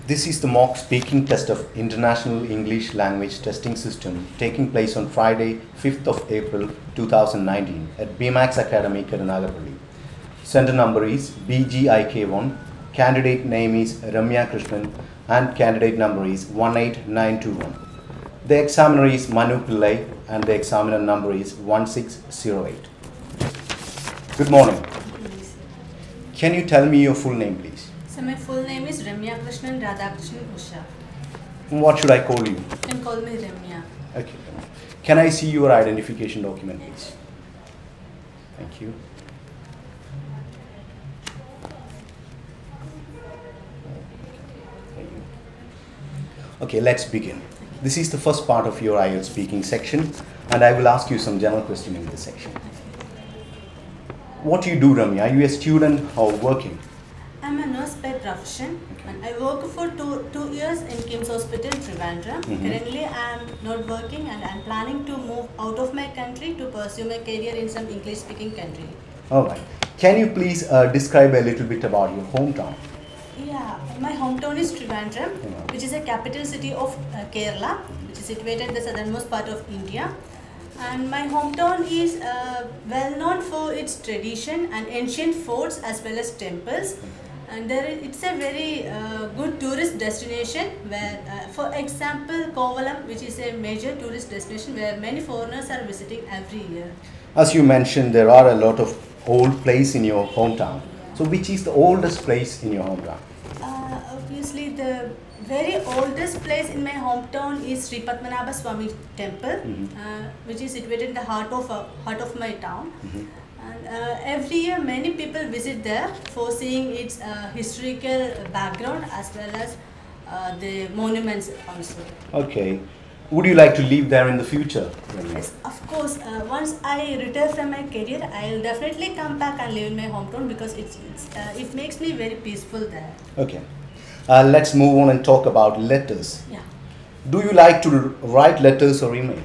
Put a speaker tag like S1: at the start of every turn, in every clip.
S1: This is the mock speaking test of International English Language Testing System taking place on Friday, 5th of April 2019 at BMAX Academy, Karunagapalli. Center number is BGIK1, candidate name is Ramya Krishnan and candidate number is 18921. The examiner is Manu Pillai and the examiner number is 1608. Good morning. Can you tell me your full name, please?
S2: So my full name is Ramya Krishnan Radhakrishnan Usha.
S1: What should I call you?
S2: You can call me Ramya.
S1: Okay. Can I see your identification document, please? Thank you. Okay, let's begin. This is the first part of your IELTS speaking section, and I will ask you some general questions in this section. What do you do, Ramya? Are you a student or working?
S2: I'm a nurse by profession, and I work for two years in Kim's Hospital, Trivandrum. Currently, I'm not working, and I'm planning to move out of my country to pursue my career in some English-speaking country.
S1: All right. Can you please describe a little bit about your hometown?
S2: Yeah, my hometown is Trivandrum, which is a capital city of Kerala, which is situated in the southernmost part of India. And my hometown is well known for its tradition and ancient forts as well as temples. And it's a very good tourist destination where, for example, Kovalam, which is a major tourist destination where many foreigners are visiting every year.
S1: As you mentioned, there are a lot of old places in your hometown. So which is the oldest place in your hometown?
S2: Obviously, the very oldest place in my hometown is Sri Padmanabha Swami Temple, which is situated in the heart of my town. And every year, many people visit there for seeing its historical background as well as the monuments also.
S1: Okay. Would you like to live there in the future?
S2: Yes, of course. Once I retire from my career, I'll definitely come back and live in my hometown because it makes me very peaceful there.
S1: Okay. Let's move on and talk about letters.
S2: Yeah.
S1: Do you like to write letters or email?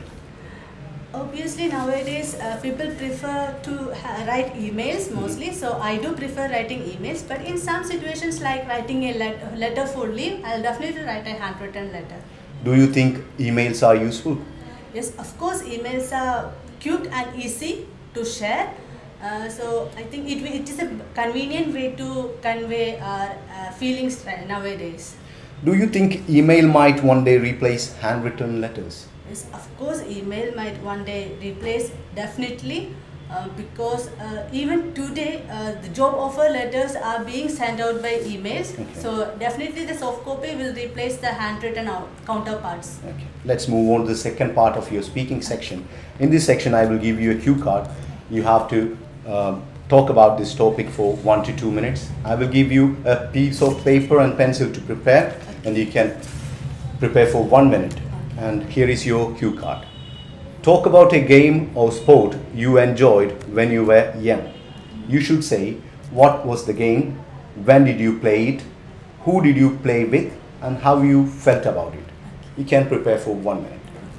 S2: Obviously, nowadays people prefer to write emails mostly, so I do prefer writing emails. But in some situations, like writing a letter for leave, I'll definitely write a handwritten letter.
S1: Do you think emails are useful?
S2: Yes, of course, emails are quick and easy to share. So I think it is a convenient way to convey our feelings nowadays.
S1: Do you think email might one day replace handwritten letters?
S2: Yes, of course, email might one day replace definitely because even today the job offer letters are being sent out by emails. Okay. So definitely the soft copy will replace the handwritten counterparts.
S1: Okay. Let's move on to the second part of your speaking section. In this section, I will give you a cue card. You have to talk about this topic for 1 to 2 minutes. I will give you a piece of paper and pencil to prepare, and you can prepare for 1 minute. And here is your cue card. Talk about a game or sport you enjoyed when you were young. You should say what was the game, when did you play it, who did you play with, and how you felt about it. You can prepare for 1 minute.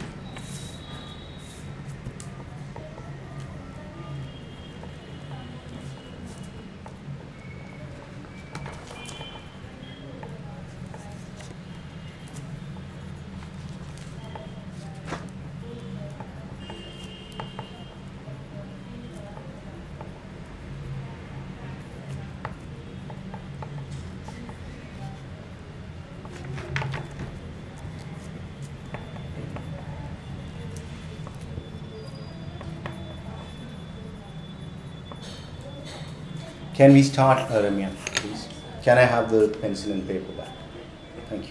S1: Can we start, Ramya, please? Can I have the pencil and paper back? Thank you.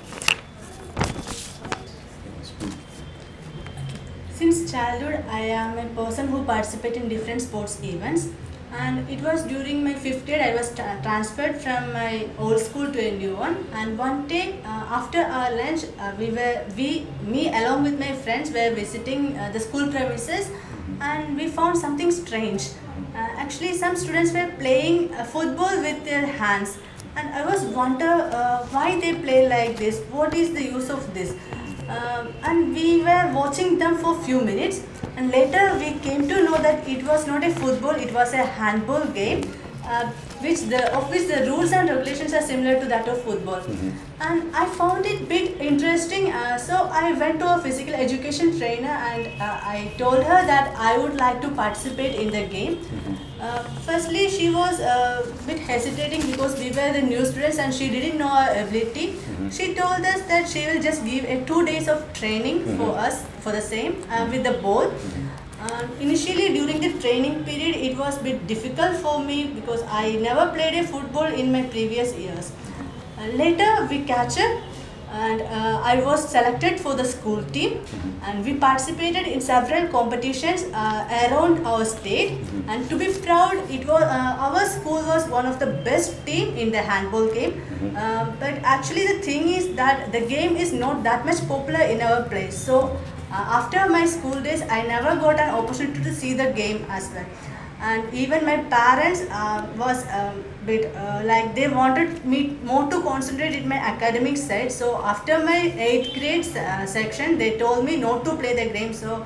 S2: Since childhood, I am a person who participates in different sports events. And it was during my 5th grade, I was transferred from my old school to a new one. And one day, after our lunch, me along with my friends were visiting the school premises, and we found something strange. Actually, some students were playing football with their hands, and I was wonder why they play like this. What is the use of this? And we were watching them for few minutes, and later we came to know that it was not a football, it was a handball game. of which the rules and regulations are similar to that of football. And I found it bit interesting, so I went to a physical education trainer and I told her that I would like to participate in the game. Firstly, she was a bit hesitating because we were the new students and she didn't know our ability. She told us that she will just give 2 days of training for us for the same with the ball. Initially, during the training period, it was a bit difficult for me because I never played a football in my previous years. Later, we catch up and I was selected for the school team and we participated in several competitions around our state, and to be proud, it was our school was one of the best team in the handball game. But actually the thing is that the game is not that much popular in our place, so after my school days I never got an opportunity to see the game as well. And even my parents was a bit like they wanted me more to concentrate in my academic side. So after my 8th grade section, they told me not to play the game. So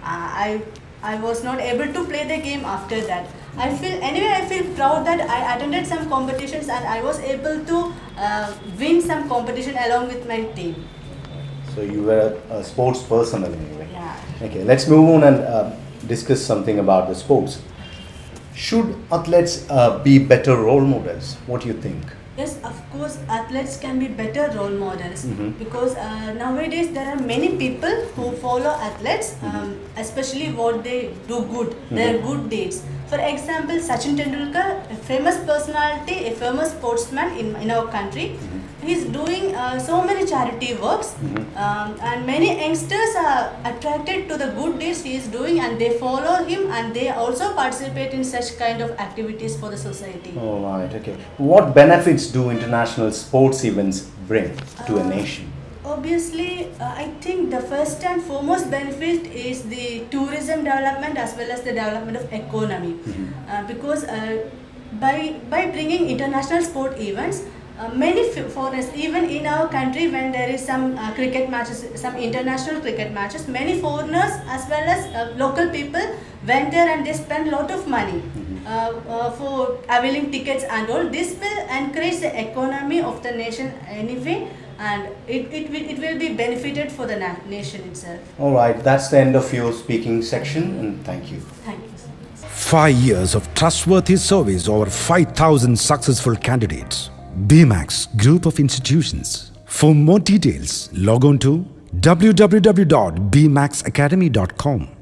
S2: I was not able to play the game after that. I feel proud that I attended some competitions and I was able to win some competition along with my team.
S1: So you were a sports person anyway.
S2: Yeah.
S1: Okay, let's move on and discuss something about the sports. Should athletes be better role models? What do you think?
S2: Yes, of course, athletes can be better role models because nowadays there are many people who follow athletes, especially what they do good, their good deeds. For example, Sachin Tendulkar, a famous personality, a famous sportsman in our country. He's doing so many charity works and many youngsters are attracted to the good deeds he is doing and they follow him and they also participate in such kind of activities for the society.
S1: All right, okay. What benefits do international sports events bring to a nation?
S2: Obviously, I think the first and foremost benefit is the tourism development as well as the development of economy. Because by bringing international sport events, many foreigners, even in our country when there is some cricket matches, some international cricket matches, many foreigners as well as local people went there and they spent a lot of money for availing tickets and all. This will encourage the economy of the nation anyway, and it will be benefited for the nation itself.
S1: All right, that's the end of your speaking section, and thank you.
S2: Thank you.
S3: 5 years of trustworthy service, over 5,000 successful candidates. BMAX Group of Institutions. For more details, log on to www.bmaxacademy.com.